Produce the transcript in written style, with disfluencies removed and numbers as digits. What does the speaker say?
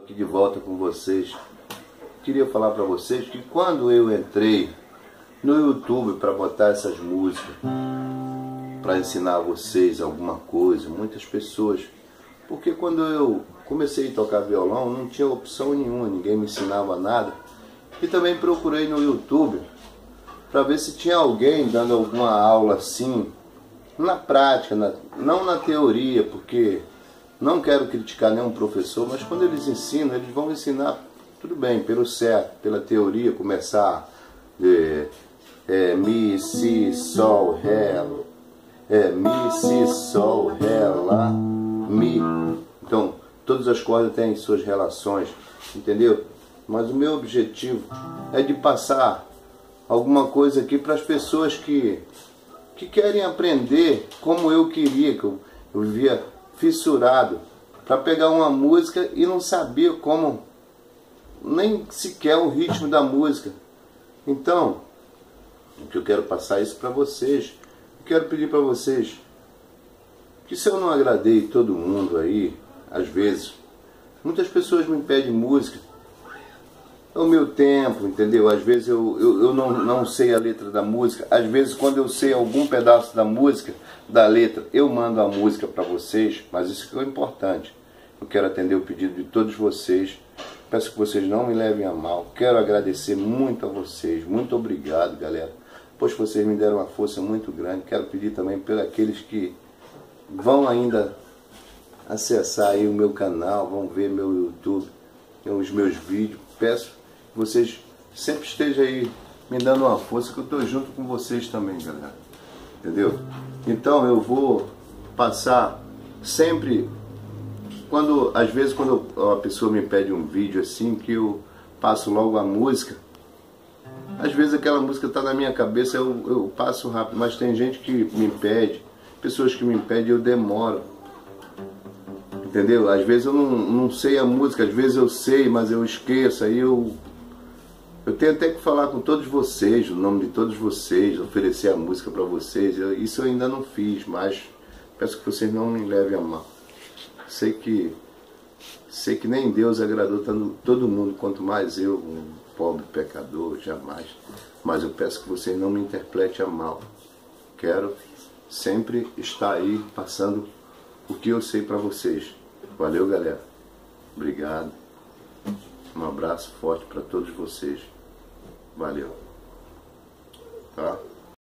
Aqui de volta com vocês. Queria falar para vocês que quando eu entrei no YouTube para botar essas músicas, para ensinar a vocês alguma coisa, muitas pessoas, porque quando eu comecei a tocar violão não tinha opção nenhuma, ninguém me ensinava nada, e também procurei no YouTube para ver se tinha alguém dando alguma aula assim, na prática, não na teoria, porque não quero criticar nenhum professor, mas quando eles ensinam, eles vão ensinar tudo bem, pelo certo, pela teoria, começar Mi, Si, Sol, Ré, Mi, Si, Sol, Ré, Lá, Mi. Então, todas as cordas têm suas relações, entendeu? Mas o meu objetivo é de passar alguma coisa aqui para as pessoas que querem aprender como eu queria, que eu vivia fissurado, para pegar uma música e não sabia como, nem sequer o ritmo da música. Então, o que eu quero passar isso para vocês, eu quero pedir para vocês que, se eu não agradei todo mundo aí, às vezes, muitas pessoas me pedem música, é o meu tempo, entendeu? Às vezes eu não sei a letra da música, às vezes quando eu sei algum pedaço da música, da letra, eu mando a música para vocês, mas isso que é importante. Eu quero atender o pedido de todos vocês, peço que vocês não me levem a mal, quero agradecer muito a vocês, muito obrigado, galera, pois vocês me deram uma força muito grande. Quero pedir também por aqueles que vão ainda acessar aí o meu canal, vão ver meu YouTube, os meus vídeos, peço que vocês sempre estejam aí me dando uma força, que eu estou junto com vocês também, galera, entendeu? Então eu vou passar sempre, às vezes quando a pessoa me pede um vídeo assim, que eu passo logo a música, às vezes aquela música está na minha cabeça, eu passo rápido, mas tem gente que me pede, pessoas que me pedem, eu demoro, entendeu? Às vezes eu não sei a música, às vezes eu sei, mas eu esqueço, aí eu tenho até que falar com todos vocês, o nome de todos vocês, oferecer a música para vocês. Isso eu ainda não fiz, mas peço que vocês não me levem a mal. Sei que nem Deus agradou todo mundo, quanto mais eu, um pobre pecador, jamais. Mas eu peço que vocês não me interpretem a mal. Quero sempre estar aí passando o que eu sei para vocês. Valeu, galera. Obrigado. Um abraço forte para todos vocês. Valeu. Tá?